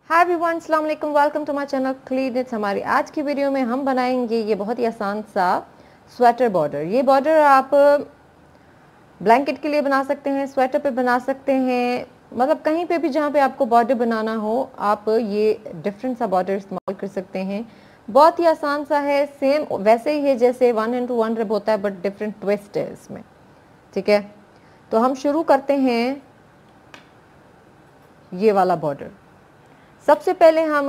हाय everyone, अस्सलाम वालेकुम, welcome to my channel clean knits. हमारी आज की वीडियो में हम बनाएंगे ये बहुत ही आसान सा स्वेटर बॉर्डर। ये बॉर्डर आप ब्लैंकेट के लिए बना सकते हैं, स्वेटर पे बना सकते हैं, मतलब कहीं पे भी जहाँ पे आपको बॉर्डर बनाना हो आप ये डिफरेंट सा बॉर्डर इस्तेमाल कर सकते हैं। बहुत ही आसान सा है, सेम वैसे ही है जैसे 1 into 1 रिब होता है, बट डिफरेंट ट्विस्ट है इसमें। ठीक है, तो हम शुरू करते हैं ये वाला बॉर्डर। सबसे पहले हम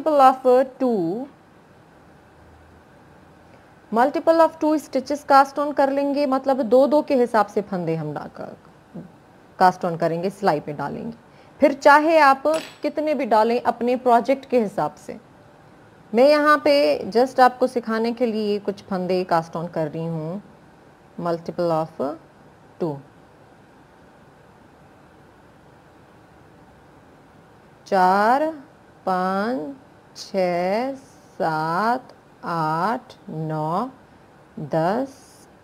multiple of two stitches cast on कर लेंगे, मतलब दो दो के हिसाब से फंदे हम कास्ट ऑन करेंगे, सिलाई पे डालेंगे। फिर चाहे आप कितने भी डालें अपने प्रोजेक्ट के हिसाब से। मैं यहाँ पे जस्ट आपको सिखाने के लिए कुछ फंदे कास्ट ऑन कर रही हूँ। Multiple of 2, 4, 5, 6, 7, 8, 9, 10,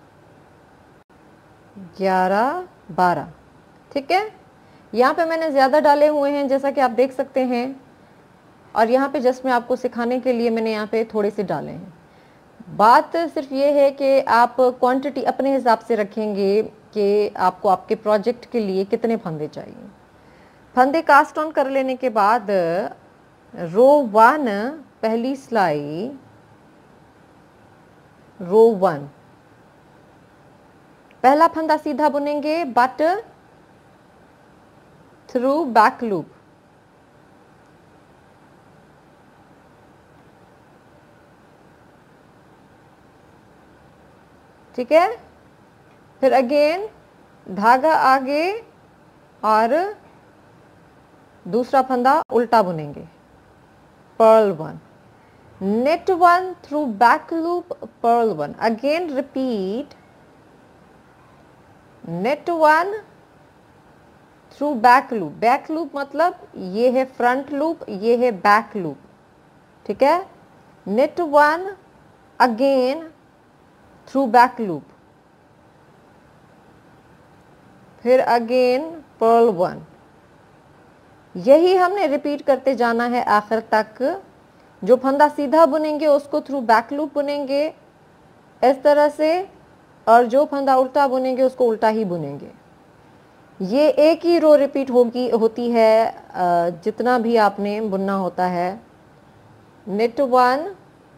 11, 12। ठीक है, यहाँ पे मैंने ज़्यादा डाले हुए हैं जैसा कि आप देख सकते हैं, और यहाँ पे जस्ट मैं आपको सिखाने के लिए मैंने यहाँ पे थोड़े से डाले हैं। बात सिर्फ ये है कि आप क्वांटिटी अपने हिसाब से रखेंगे कि आपको आपके प्रोजेक्ट के लिए कितने फंदे चाहिए। फंदे कास्ट ऑन कर लेने के बाद रो 1 पहली सिलाई, रो 1 पहला फंदा सीधा बुनेंगे बट थ्रू बैक लूप। ठीक है, फिर अगेन धागा आगे और दूसरा फंदा उल्टा बुनेंगे। Purl 1, knit 1 through back loop, purl 1। Again repeat, knit 1 through back loop. Back loop मतलब ये है फ्रंट लूप, ये है बैक लूप। ठीक है, knit 1 again through back loop, फिर अगेन पर्ल 1। यही हमने रिपीट करते जाना है आखिर तक। जो फंदा सीधा बुनेंगे उसको थ्रू बैक लूप बुनेंगे इस तरह से, और जो फंदा उल्टा बुनेंगे उसको उल्टा ही बुनेंगे। ये एक ही रो रिपीट होती है जितना भी आपने बुनना होता है। Knit 1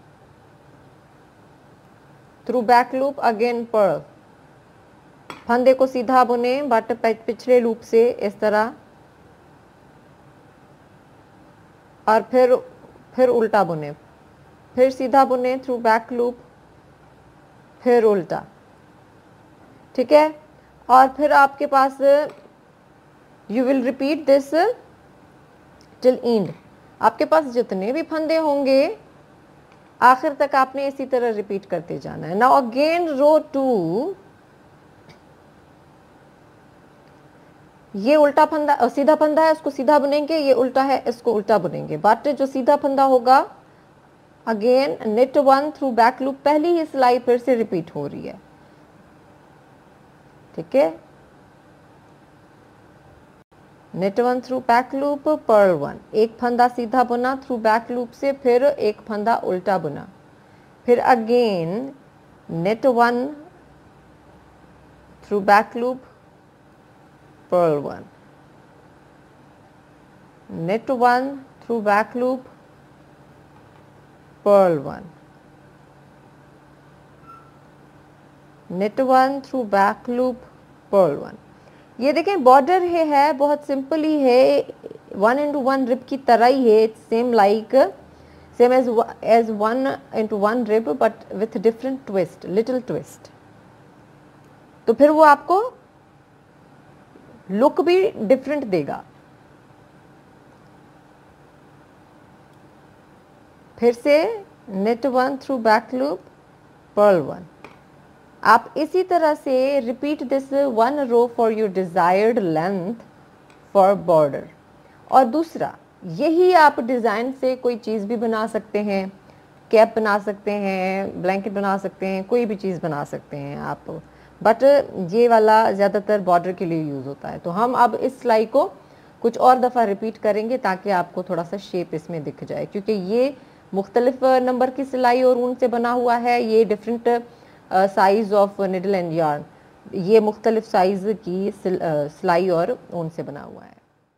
through back loop, again purl. फंदे को सीधा बुने बट पिछले लूप से इस तरह, और फिर उल्टा बुने, फिर सीधा बुने थ्रू बैक लूप, फिर उल्टा। ठीक है, और फिर आपके पास you will repeat this till end. आपके पास जितने भी फंदे होंगे आखिर तक आपने इसी तरह रिपीट करते जाना है। नाउ अगेन रो 2, ये उल्टा फंदा सीधा फंदा है, उसको सीधा बुनेंगे, ये उल्टा है इसको उल्टा बुनेंगे। बट जो सीधा फंदा होगा again knit 1 through back loop, पहली ही सिलाई फिर से रिपीट हो रही है। ठीक है, knit 1 through back loop, purl 1। एक फंदा सीधा बुना थ्रू बैक लूप से, फिर एक फंदा उल्टा बुना, फिर again knit 1 through back loop, purl 1, knit 1 through back loop, purl 1, knit 1 through back loop, purl 1। ये देखें बॉर्डर है बहुत सिंपल ही है, 1 into 1 रिब की तरह ही है। Same as 1 into 1 rib but with different twist, little twist. तो फिर वो आपको लुक भी डिफरेंट देगा। फिर से knit 1 through back loop, purl 1। आप इसी तरह से repeat this 1 row for your desired length for border. और दूसरा, यही आप डिज़ाइन से कोई चीज़ भी बना सकते हैं, कैप बना सकते हैं, ब्लैंकेट बना सकते हैं, कोई भी चीज़ बना सकते हैं आप। बट ये वाला ज़्यादातर बॉर्डर के लिए यूज़ होता है। तो हम अब इस सिलाई को कुछ और दफ़ा रिपीट करेंगे ताकि आपको थोड़ा सा शेप इसमें दिख जाए, क्योंकि ये मुख्तलिफ नंबर की सिलाई और ऊन से बना हुआ है। ये different size of needle and yarn, ये मुख्तलिफ साइज़ की सिलाई और ऊन से बना हुआ है।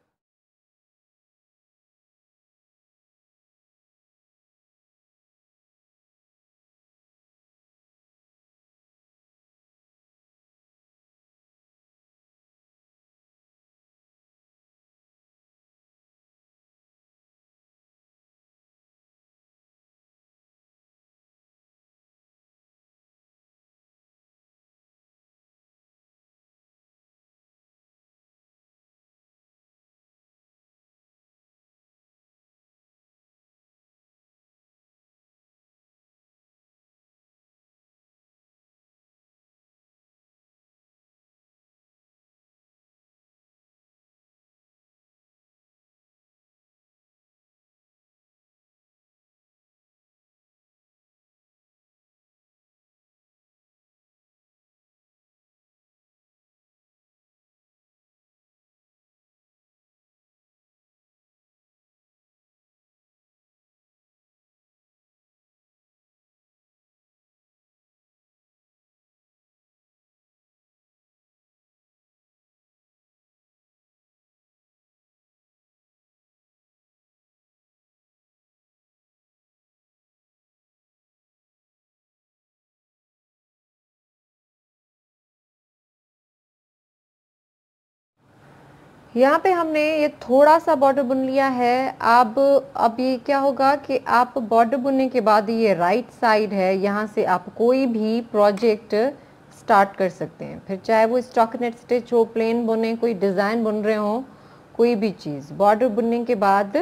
यहाँ पे हमने ये थोड़ा सा बॉर्डर बुन लिया है। अब ये क्या होगा कि आप बॉर्डर बुनने के बाद ये राइट साइड है, यहाँ से आप कोई भी प्रोजेक्ट स्टार्ट कर सकते हैं। फिर चाहे वो स्टॉकनेट स्टिच हो, प्लेन बुने, कोई डिज़ाइन बुन रहे हो, कोई भी चीज़ बॉर्डर बुनने के बाद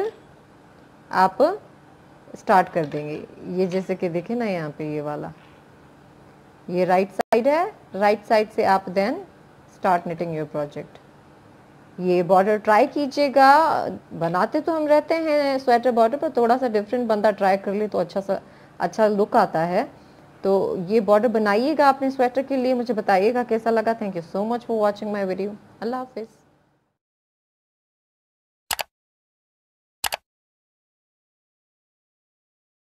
आप स्टार्ट कर देंगे। ये जैसे कि देखें ना, यहाँ पे ये वाला, ये राइट साइड है, राइट साइड से आप then start knitting your project. ये बॉर्डर ट्राई कीजिएगा। बनाते तो हम रहते हैं स्वेटर बॉर्डर, पर थोड़ा सा डिफरेंट बंदा ट्राई कर ले तो अच्छा लुक आता है। तो ये बॉर्डर बनाइएगा अपने स्वेटर के लिए, मुझे बताइएगा कैसा लगा। Thank you so much for watching my video. अल्लाह हाफिज़।